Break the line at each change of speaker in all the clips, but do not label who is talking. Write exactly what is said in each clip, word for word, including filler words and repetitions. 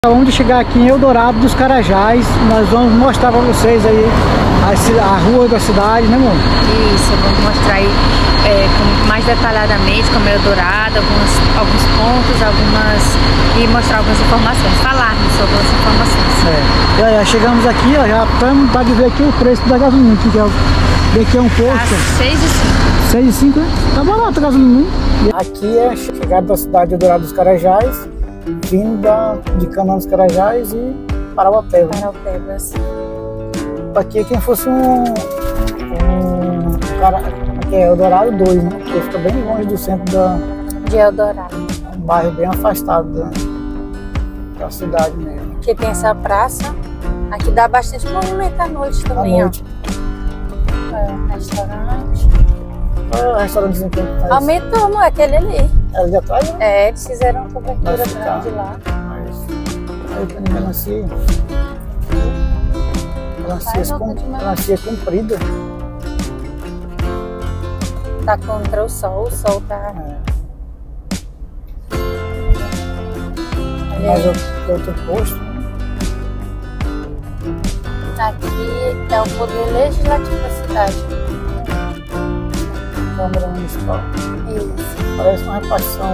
Acabamos de chegar aqui em Eldorado dos Carajás. Nós vamos mostrar para vocês aí a, a rua da cidade, né, amor?
Isso, vamos mostrar aí é, com, mais detalhadamente como é Eldorado, alguns, alguns pontos, algumas e mostrar algumas informações, falarmos sobre as informações.
É. E aí, chegamos aqui, ó, já estamos para ver aqui o preço da gasolina, que é, daqui é um posto.
Tá seis e cinco.
seis e cinco, né? Tá barato a gasolina. E aqui é a chegada da cidade de Eldorado dos Carajás, vindo da, de Canaã dos Carajás e Parauapebas.
Parauapebas.
Aqui é quem fosse um, um cara, aqui é Eldorado dois, né? Porque fica bem longe do centro da,
de Eldorado.
É um bairro bem afastado da, da cidade mesmo.
Aqui tem essa praça, aqui dá bastante movimento à noite também. À noite. Ó. É, restaurante.
Qual é o restaurantezinho que tem?
Aumentou, não é aquele ali.
É ali atrás, né?
É, eles fizeram uma cobertura grande lá.
Mas aí tem melancia. Melancia, com, melancia comprida.
Tá contra o sol, o sol tá...
É. Mais outro, outro posto.
Aqui é o poder legislativo da cidade.
Câmara Municipal.
Isso.
Parece uma repartição.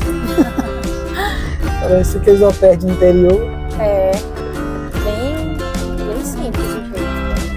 Parece aqueles hotéis de interior.
É. Bem, bem simples o jeito.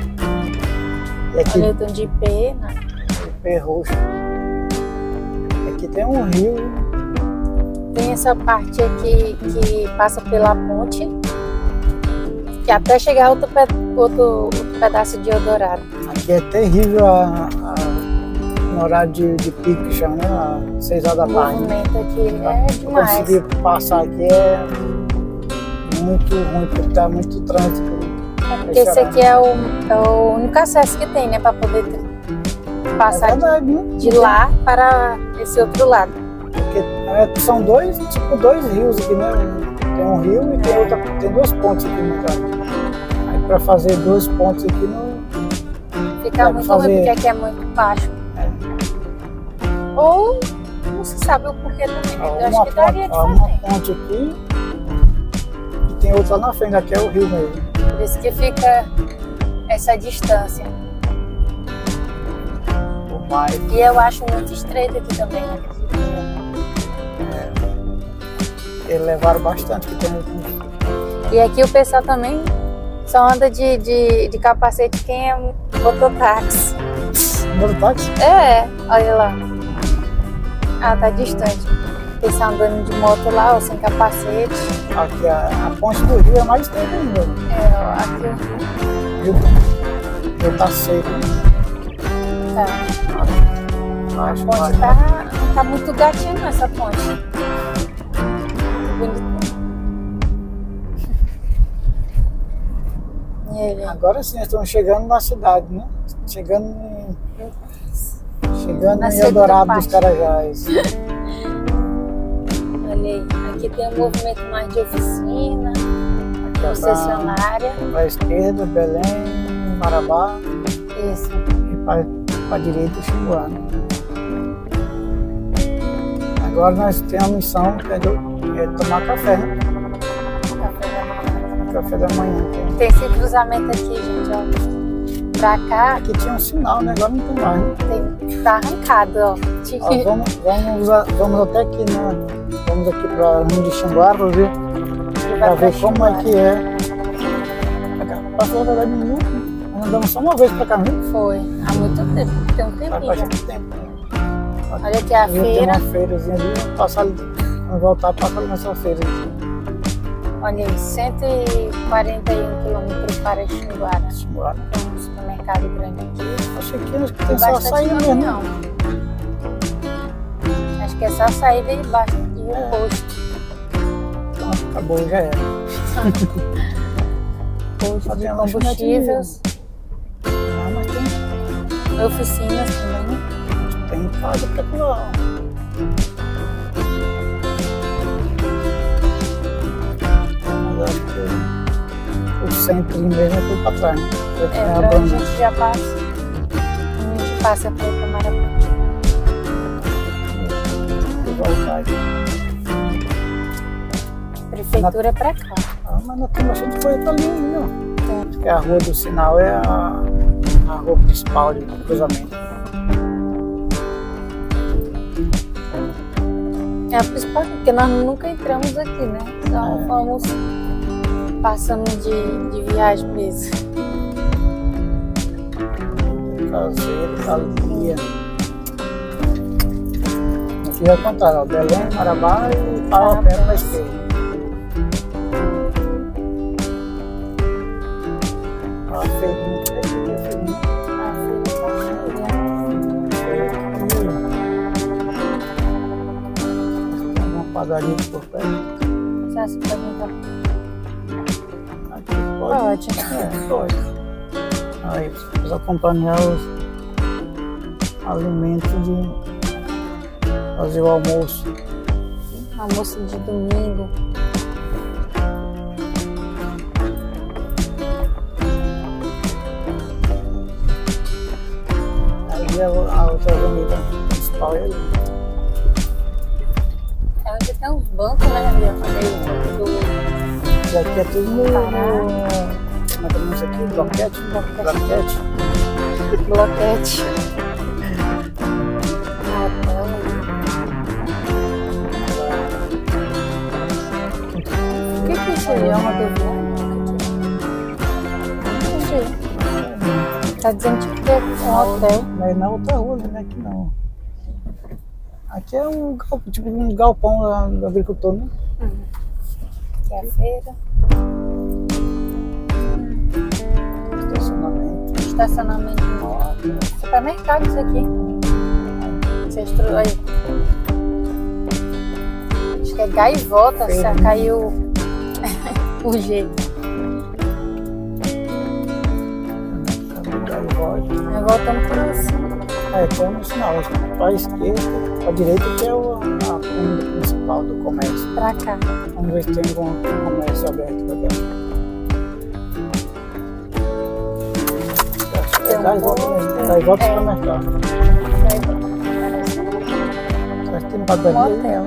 E aqui,
olha o tom de I P, né?
I P roxo. Aqui tem um rio.
Tem essa parte aqui que passa pela ponte, que até chegar outro, pe outro, outro pedaço de Eldorado.
Aqui é terrível a, a, no horário de, de pico, que chama, né? Às seis horas da tarde.
O movimento aqui é demais.
Conseguir passar aqui é muito ruim, porque tá muito trânsito.
É porque esse aqui é o, é o único acesso que tem, né? Para poder passar é verdade, de, né? de lá para esse outro lado.
Porque é, são dois, tipo, dois rios aqui, né? Tem um rio e tem, outra, tem duas pontes aqui no caso. Aí para fazer duas pontes aqui não...
Fica muito fazer... ruim, porque aqui é muito baixo. É. Ou não se sabe o porquê também.
Ó,
eu acho que daria de fazer.
Uma ponte aqui e tem outra lá na frente, aqui é o rio mesmo.
Por isso que fica essa distância.
Mais...
E eu acho muito estreito aqui também, né?
É. Eles levaram bastante que tem.
E aqui o pessoal também só anda de, de, de capacete quem é mototáxi.
Mototáxi?
É, olha lá. Ah, tá distante. O pessoal andando de moto lá, ó, sem capacete.
Aqui a, a ponte do rio é mais tempo ainda.
É, ó, aqui o
rio. O rio tá seco.
Tá. A ponte tá, tá muito gatinho nessa ponte. Bonito. E ele?
Agora sim, estamos chegando na cidade, né? Chegando em, chegando em Eldorado dos Carajás.
Olha aí, aqui tem um movimento mais de oficina, concessionária.
Para a esquerda, Belém, Marabá.
Isso.
E para a direita, Xinguá. Agora nós temos a missão que é de, é de tomar café, né?
Café da manhã.
Café da manhã.
Tem esse cruzamento aqui, gente, ó. Pra cá.
Aqui tinha um sinal, né? Agora não tem mais, né?
Tem, tá arrancado, ó.
ó vamos, vamos, vamos até aqui, né? Vamos aqui para o de Xinguá para ver, pra ver como é que é. Para falar a verdade, nós andamos só uma vez para cá, né?
Foi, há muito tempo, tem um tempinho.
Faz bastante tempo.
Olha aqui a feira.
Tem uma feirazinha ali, vamos passar ali, vamos voltar para passar nessa feira.
Olha aí, cento e quarenta e um quilômetros para Xinguara.
Xinguara.
Tem um supermercado grande aqui.
Acho que tem só saída mesmo.
Não. Acho que é só saída e baixo e o
é.
posto.
Pronto, acabou, já era.
Posto de combustíveis.
Não, mas tem.
Oficinas também.
Tem casa para lá. Mas acho que o centro mesmo é tudo para trás, né?
É, pra a gente já passa. A gente passa para ir para Marabá.
Vou voltar aqui.
Prefeitura é pra cá.
Ah, mas não tem bastante coisa ali ainda. Acho que a rua do sinal é a, a rua principal de cruzamento.
É a principal, porque nós nunca entramos aqui, né? Só
É.
fomos passando de, de viagem mesmo.
Caseiro, Calia. Aqui vai contar, ó, Belém, Marabá e Parapé para a esquerda. Ó, feirinha, feirinha, feirinha.
A filha tá cheia.
Tem uma padaria por perto.
Você acha que pode entrar?
Aqui pode.
Pode.
É, pode. Aí, precisa acompanhar os alimentos de fazer o almoço.
Almoço de domingo.
Aí a, a outra avenida principal é ali.
É onde tem uns bancos, né? Ali, eu falei do...
E aqui é tudo no...
Pará.
no como é que é isso aqui? Bloquete? Bloquete.
Bloquete. Hotel. O que que é isso aí? É uma rodoviária? Não sei. Tá dizendo tipo que é um hotel.
Mas na outra rua, né? Aqui não. Aqui é um galpão, tipo um galpão lá do agricultor, né?
Que é a feira.
Estacionamento.
Estacionamento de moto. Supermercado isso aqui. Vocês trouxeram aí. Acho que é gaivota,
Feira,
só
né?
caiu o jeito. Aí voltamos por isso.
É, tem um sinal. Para a esquerda, para a direita que é o, a avenida principal do comércio.
Pra cá.
Vamos ver se tem algum comércio aberto para cá.
Tem um
Gaivota
bom-
mesmo. Gaivota
é.
supermercado. Será que tem
Um
padaria aí?
hotel.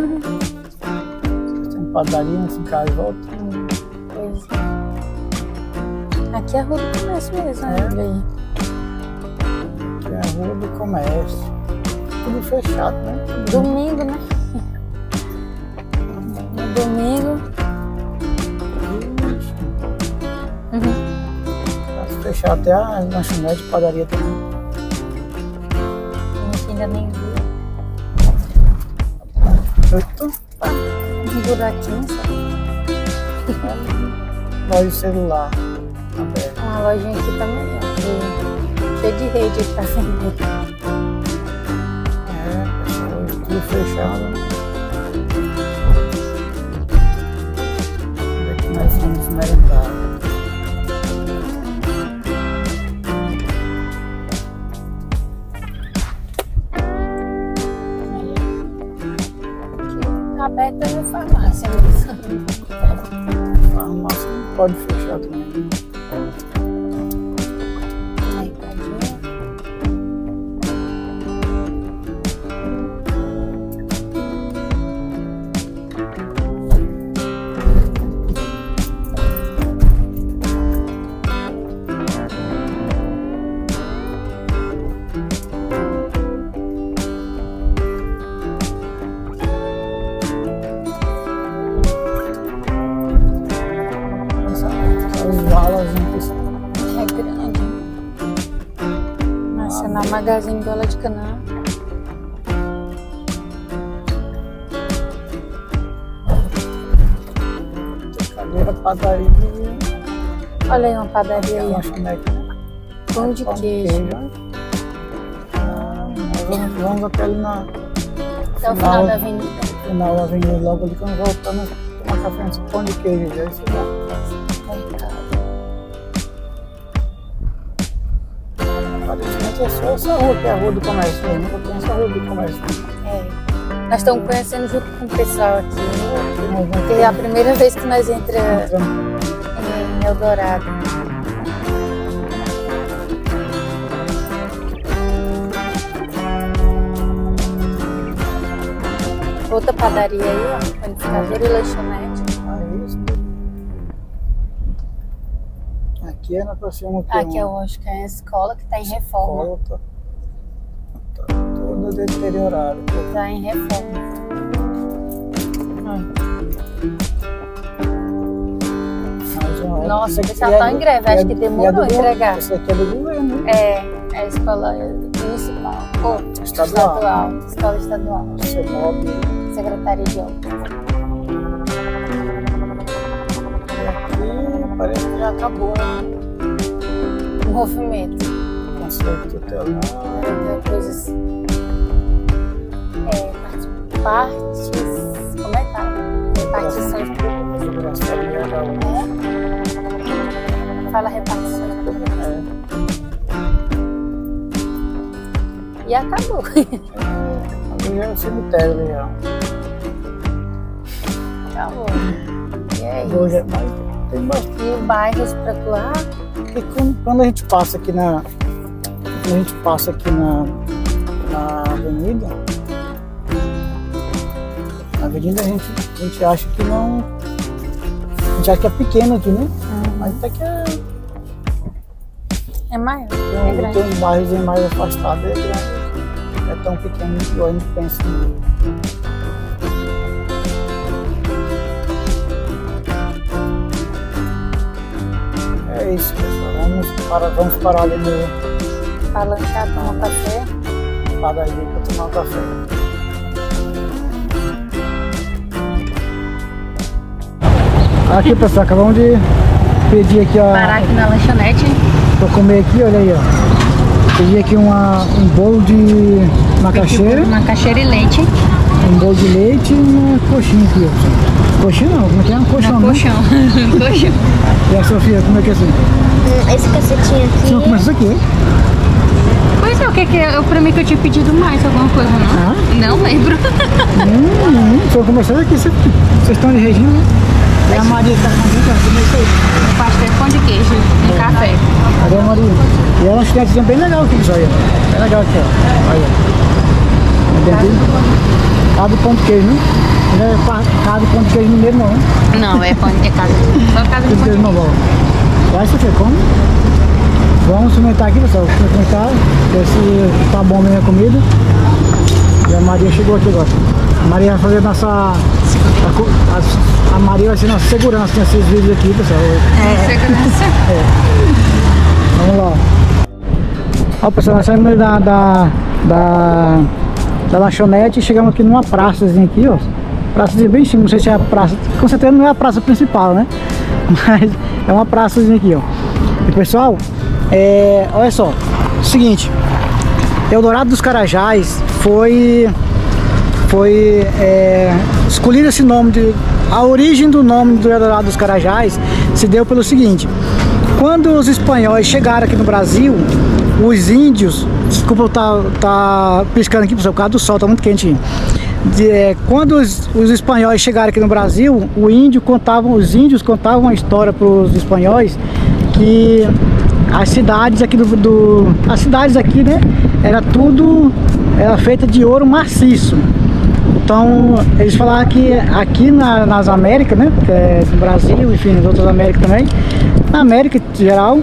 Tem padaria nesse Gaivota?
Pois é. Aqui é a rua do comércio mesmo, né?
É.
Olha aí.
Aqui é a rua do comércio. Tudo fechado, né?
Domingo, né? No domingo.
Ixi,
Uhum.
tá fechado até a lanchonete, padaria também.
A gente ainda nem viu.
Oito.
Um buraquinho só.
Loja de celular aberto.
Uma lojinha aqui também, ó. de- Cheia de rede pra vender.
É, pessoal, tudo fechado. Onde é que nós vamos merendar?
Aqui aberta é a farmácia mesmo.
Farmácia não pode fechar também.
Mercadinho.
Essas valas
É grande. Nossa, na Magazine Gola de Canaã.
cadeira, padaria,
Olha aí uma padaria aí, ó.
lanchonete, né?
Pão de
Pão de
queijo.
queijo. Ah, nós vamos, vamos até ali na
Até o final da avenida.
final da avenida, logo ali, quando voltamos, tomar café nesse pão de queijo. Já isso lá. Aparentemente é só essa rua que é a rua do comércio. Eu nunca conheço a rua do comércio.
É. Nós estamos conhecendo junto com o pessoal aqui.
Nós vamos
Porque é a primeira vez que nós entramos
entrando.
em Eldorado. Outra padaria aí, ó. Panificador e lanchonete.
Ah, isso. Aqui é na próxima.
Aqui eu acho que é a escola que está em reforma.
Tá, tá toda deteriorada.
Está em reforma. Hum. Nossa, eles já estão em greve, acho que demorou a entregar.
Isso aqui é do governo, né?
É, é a escola municipal, ou
estadual.
estadual, escola estadual.
CEMOB.
Secretaria de Obras.
E aqui parece que já acabou, né?
O movimento.
Conselho tutelar.
Coisas. É, partes. Como é que tá? Repartições públicas. É. Fala repartições públicas.
É.
E acabou.
Ali é o cemitério ali, ó.
Acabou. E é
Hoje é
isso.
mais. Tem bastante.
E bairros pra tu lá?
Porque quando, quando a gente passa aqui na. Quando a gente passa aqui na, na avenida. Na avenida a gente, a gente acha que não. A gente acha que é pequeno aqui, né?
Uhum.
Mas até que é.
É maior.
Tem,
É grande.
tem uns bairros mais afastados, é grande. É tão pequeno que a gente pensa. É isso, pessoal. Vamos parar, vamos parar ali no
Palancar, tomar um café.
padaria para tomar um café. Aqui, pessoal, acabamos de pedir aqui, ó.
Parar aqui na lanchonete.
Pra comer aqui, olha aí, ó. Pedi aqui uma, um bolo de macaxeira.
Macaxeira e leite.
Um bolo de leite e uma coxinha aqui, ó. Coxinha não, como é que é? Um colchão, né?
Colchão. Colchão.
E a Sofia, como é que é assim?
Esse cacetinho aqui.
Você não começa isso aqui, hein?
Pois é, o que que eu, pra mim que eu tinha pedido mais, alguma coisa, não?
Ah?
Não lembro.
Hum, hum, se eu começar isso aqui, vocês vocês estão de regime, né? E a Maria tá com a gente, ó, comer isso aí.
Um pastel, pão de queijo, um
É.
café.
Cadê a Maria? E é uma lanchonetezinha bem legal aqui, pessoal. Aí, ó. Bem legal aqui, ó. Olha. Cada pão de queijo, né? Não é cada pão de queijo mineiro, não, né?
Não, é pão de casa. Só casa de
Pão de
pão de
queijo não,
queijo.
bom. Vai, Sofia, come. Vamos experimentar aqui, pessoal. Vamos experimentar, ver se tá bom mesmo a comida. E a Maria chegou aqui agora. A Maria vai fazer nossa... A, a, a Maria vai ser nossa segurança nesses vídeos aqui, pessoal.
É, segurança.
É. Vamos lá. Ó, pessoal, nós saímos da, da, da, da lanchonete e chegamos aqui numa praçazinha aqui, ó. Praçazinha bem simples, não sei se é a praça, com certeza não é a praça principal, né? Mas é uma praçazinha aqui, ó. E pessoal, é, olha só, seguinte, Eldorado dos Carajás foi, foi é, escolhido esse nome, de, a origem do nome do Eldorado dos Carajás se deu pelo seguinte: quando os espanhóis chegaram aqui no Brasil, os índios, desculpa eu estar tá, tá piscando aqui, pessoal, por causa do sol, tá muito quentinho. De, é, quando os, os espanhóis chegaram aqui no Brasil, o índio contavam, os índios contavam uma história para os espanhóis que as cidades aqui do, do as cidades aqui, né, era tudo era feita de ouro maciço. Então eles falaram que aqui na, nas Américas, né, que é no Brasil, enfim, nas outras Américas também, na América em geral,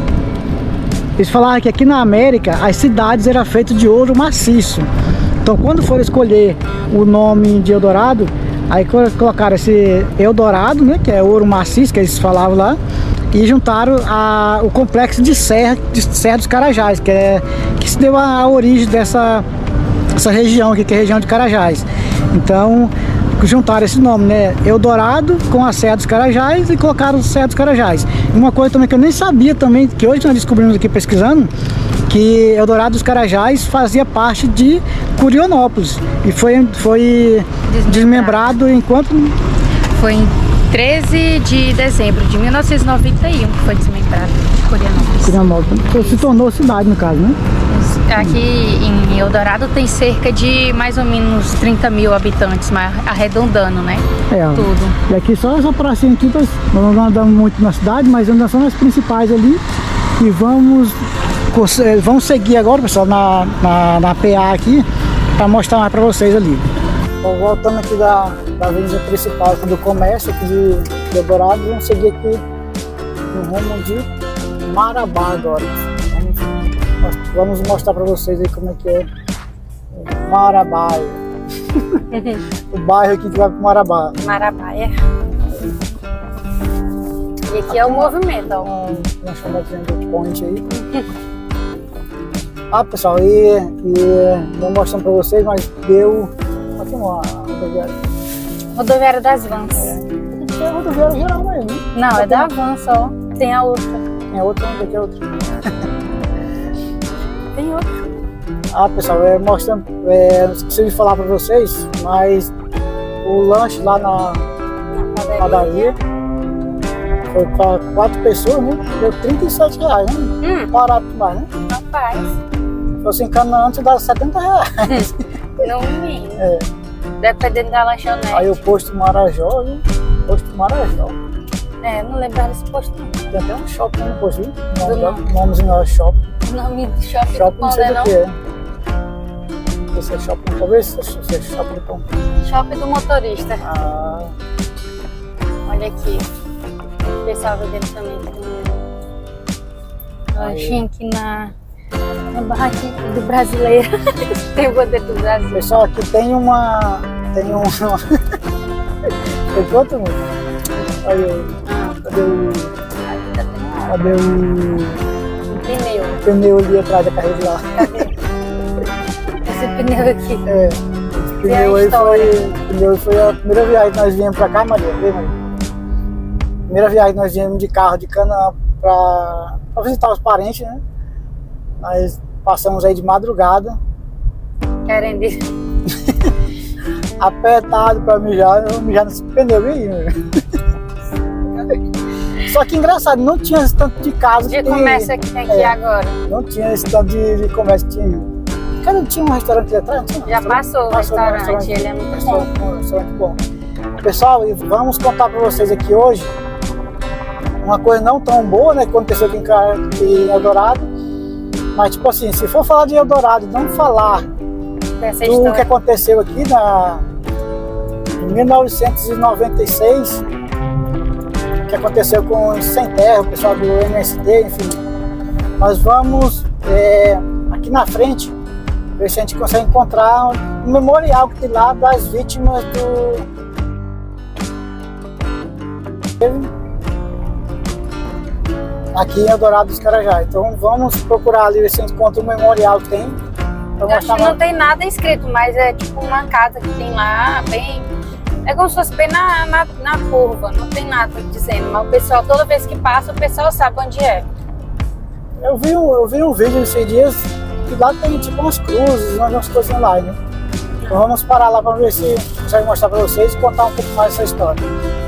eles falaram que aqui na América as cidades eram feitas de ouro maciço. Então quando foram escolher o nome de Eldorado, aí colocaram esse Eldorado, né, que é ouro maciço, que eles falavam lá, e juntaram a, o complexo de Serra, de Serra dos Carajás, que, é, que se deu a, a origem dessa essa região aqui, que é a região de Carajás. Então juntaram esse nome, né, Eldorado com a Serra dos Carajás, e colocaram Serra dos Carajás. Uma coisa também que eu nem sabia também, que hoje nós descobrimos aqui pesquisando, que Eldorado dos Carajás fazia parte de Curionópolis e foi, foi desmembrado. desmembrado enquanto...
Foi em treze de dezembro de mil novecentos e noventa e um que foi desmembrado de Curionópolis.
Curionópolis se tornou cidade, no caso, né?
Aqui em Eldorado tem cerca de mais ou menos trinta mil habitantes, mas arredondando, né?
É,
tudo.
E aqui só essa pracinha aqui, nós não andamos muito na cidade, mas ainda são as principais ali. E vamos, vamos seguir agora, pessoal, na, na, na P A aqui, para mostrar mais para vocês ali. Bom, voltando aqui da, da avenida principal, do comércio aqui de, de Eldorado, vamos seguir aqui no rumo de Marabá agora. Vamos, vamos mostrar para vocês aí como é que é o Marabá. O bairro aqui que vai pro Marabá.
Marabá, é. E aqui é o movimento, ó.
Uma chamadinha de point aí. Ah, pessoal, e, e não mostrando pra vocês, mas deu aqui uma rodoviária.
Rodoviária das Vans.
É. Aqui é rodoviária geral mesmo, né?
Não, é da Van só. Tem a outra.
Tem a outra, onde é que é a outra?
Tem outra.
Ah, pessoal, é, mostrando, é, não esqueci de falar pra vocês, mas o lanche lá na, na padaria foi pra quatro pessoas, né? Deu trinta e sete reais, né?
Hum.
Barato demais, né?
Rapaz.
Se fosse encanando antes, dava setenta reais.
No mínimo.
É.
Dependendo da lanchonete.
Aí o posto Marajó, né? Posto Marajó.
É, não lembro desse posto não.
Tem até um shopping no posto, viu? O
Do
nome, nomezinho lá, shopping.
O nome do shopping,
Shopping
do
não
pão,
sei
né,
do
não?
que é. Esse é shopping, talvez se é shopping do pão.
Shopping do motorista.
Ah,
Olha aqui. O pessoal vendendo também com lanchinho aqui na, na barraquinha do brasileiro. Tem o bandeira do Brasil.
pessoal, aqui tem uma... Tem um... Tem quanto, mano? Aí,
Ah,
cadê o...
aqui tá tendo
Cadê o...
um pneu.
o pneu ali atrás da carreira lá?
Cadê? Esse pneu aqui.
É. Esse
E a
pneu aí
história?
foi... Pneu foi a primeira viagem que nós viemos pra cá, Maria. Vê, Maria. Primeira viagem que nós viemos de carro de cana pra, pra visitar os parentes, né? Nós passamos aí de madrugada,
Querem dizer.
apertado pra mijar, eu vou mijar nesse pneu aí, meu. Só que engraçado, não tinha esse tanto de casa
De
que
comércio que tem aqui
é.
agora.
Não tinha esse tanto de, de comércio que tinha. Cadê? Tinha um restaurante ali atrás? Tinha um
Já
restaurante?
passou o
no
restaurante, ele é muito
restaurante, um restaurante bom. Pessoal, e vamos contar pra vocês aqui hoje uma coisa não tão boa, né, que aconteceu aqui em, Ca- em Eldorado. Mas tipo assim, se for falar de Eldorado, não falar
Dessa
do que
história.
aconteceu aqui na, em mil novecentos e noventa e seis, que aconteceu com os Sem Terra, o pessoal do M S T, enfim. Nós vamos é, aqui na frente ver se a gente consegue encontrar um memorial que tem lá das vítimas do... aqui em Eldorado dos Carajás. Então vamos procurar ali ver se a gente encontra um memorial que tem. Pra
Eu acho
mostrar
que
lá.
não tem nada escrito, mas é tipo uma casa que tem lá, bem... É como se fosse bem na, na, na curva, não tem nada dizendo, mas o pessoal, toda vez que passa, o pessoal sabe onde é.
Eu vi um, eu vi um vídeo esses dias que lá tem tipo umas cruzes, umas coisinhas lá, né? Então vamos parar lá para ver se consegue mostrar para vocês e contar um pouco mais essa história.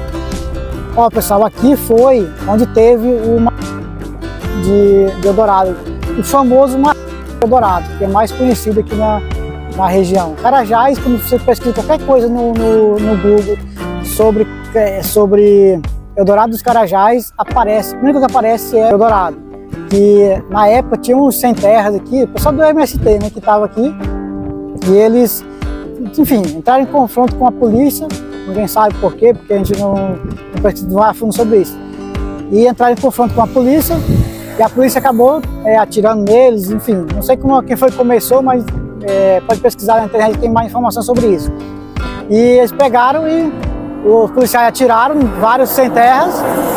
Ó, pessoal, aqui foi onde teve o ma- de, de Eldorado, o famoso ma- de Eldorado, que é mais conhecido aqui na, na região. Carajás, quando você pesquisa qualquer coisa no, no, no Google sobre, é, sobre Eldorado dos Carajás, aparece, a única que aparece é Eldorado. Que na época tinha uns sem terras aqui, o pessoal do M S T, né, que estava aqui, e eles, enfim, entraram em confronto com a polícia, ninguém sabe por quê, porque a gente não, não pesquisa a fundo sobre isso, e entraram em confronto com a polícia, e a polícia acabou é, atirando neles, enfim, não sei como, quem foi que começou, mas é, pode pesquisar na internet, tem mais informação sobre isso. E eles pegaram e os policiais atiraram em vários sem terras.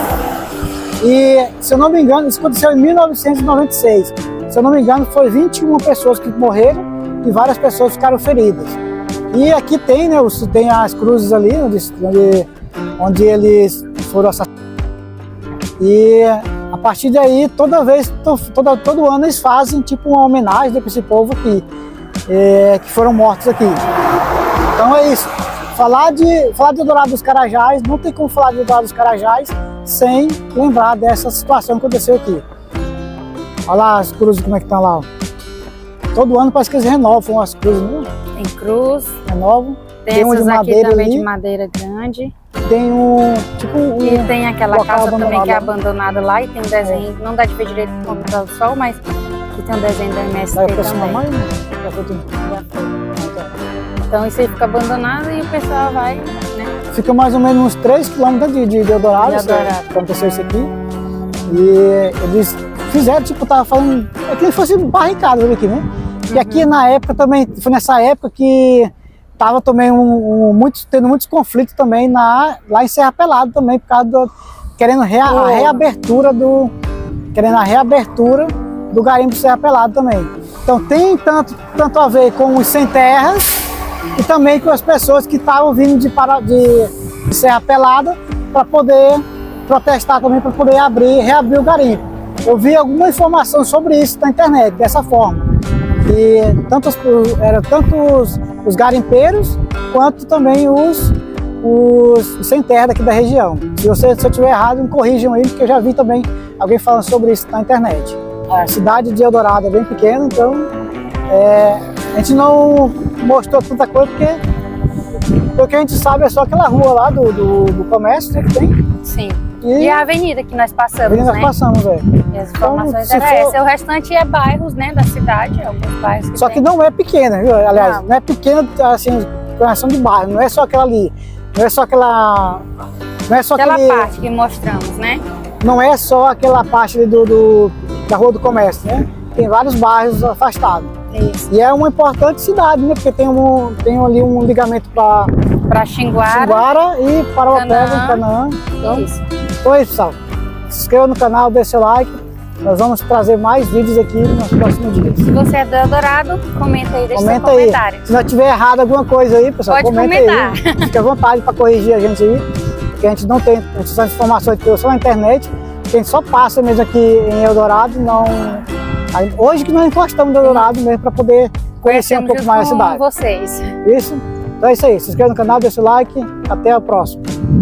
E, se eu não me engano, isso aconteceu em mil novecentos e noventa e seis. Se eu não me engano, foi vinte e uma pessoas que morreram e várias pessoas ficaram feridas. E aqui tem, né, os, tem as cruzes ali, onde, onde, onde eles foram assassinados. E a partir daí, toda vez, to, toda, todo ano eles fazem tipo uma homenagem para esse povo aqui, é, que foram mortos aqui. Então é isso. Falar de, falar de Eldorado dos Carajás, não tem como falar de Eldorado dos Carajás sem lembrar dessa situação que aconteceu aqui. Olha lá as cruzes como é que estão lá. Ó. Todo ano parece que eles renovam as cruzes, né?
Tem cruz,
Renovam.
tem,
Tem um
essas
de
aqui
madeira
também
ali.
de madeira grande.
Tem um, tipo um...
E tem aquela
local
casa também que é
abandonado.
abandonada lá e tem um desenho, não dá de ver direito por conta do sol, mas que tem um desenho da M S T
Vai pra cima
também.
mais, né? Já foi tudo.
Já foi. Então isso aí fica abandonado e o pessoal vai, né?
Fica mais ou menos uns três quilômetros de, de, de Eldorado,
De Eldorado.
que aconteceu isso aqui. E eles fizeram, tipo, tava falando, é que fosse barricada aqui, né? E
Uhum.
aqui na época também, foi nessa época que tava também um, um, muitos, tendo muitos conflitos também na, lá em Serra Pelada também, por causa do, querendo rea, a reabertura do, querendo a reabertura do garimpo de Serra Pelada também. Então tem tanto, tanto a ver com os sem terras e também com as pessoas que estavam vindo de, para, de, de Serra Pelada para poder protestar também, para poder abrir, reabrir o garimpo. Eu vi alguma informação sobre isso na internet, dessa forma. E tanto os, era tanto os, os garimpeiros, quanto também os, os, os sem terra daqui da região. Se, você, se eu estiver errado, me corrijam aí, porque eu já vi também alguém falando sobre isso na internet. A cidade de Eldorado é bem pequena, então é, a gente não mostrou tanta coisa, porque o que a gente sabe é só aquela rua lá do, do, do comércio, né, que tem.
Sim.
E,
E a avenida que nós passamos,
nós
né?
passamos, velho.
E as informações
Então,
eram
se for-
essa. O restante é bairros, né, da cidade, alguns bairros que
Só que
tem.
não é pequena, viu? Aliás,
Não.
não, é pequena assim, com relação de bairro, não é só aquela ali, não é só aquela. Não é só
Aquela
aquele,
parte que mostramos, né?
não é só aquela parte ali do, do, da Rua do Comércio, né? Tem vários bairros afastados.
Isso.
E é uma importante cidade, né? Porque tem, um, tem ali um ligamento para
Pra Xinguara.
Xinguara e para o
Canaã.
Canaã. Então,
Isso.
então é isso, pessoal. Se inscreva no canal, deixe seu like. Nós vamos trazer mais vídeos aqui nos próximos dias.
Se você é do Eldorado, comenta aí, deixa
Comenta
seu
aí.
comentário.
Se nós tiver errado alguma coisa aí, pessoal,
Pode
comenta
comentar.
aí. Fique à vontade para corrigir a gente aí, porque a gente não tem essas informações que eu só na internet, que a gente só passa mesmo aqui em Eldorado, não. Aí, hoje que nós encostamos no Eldorado mesmo para poder conhecer um
Conhecemos
pouco
junto
mais a
com
cidade.
vocês.
Isso? Então é isso aí. Se inscreva no canal, deixa o like. Até a próxima.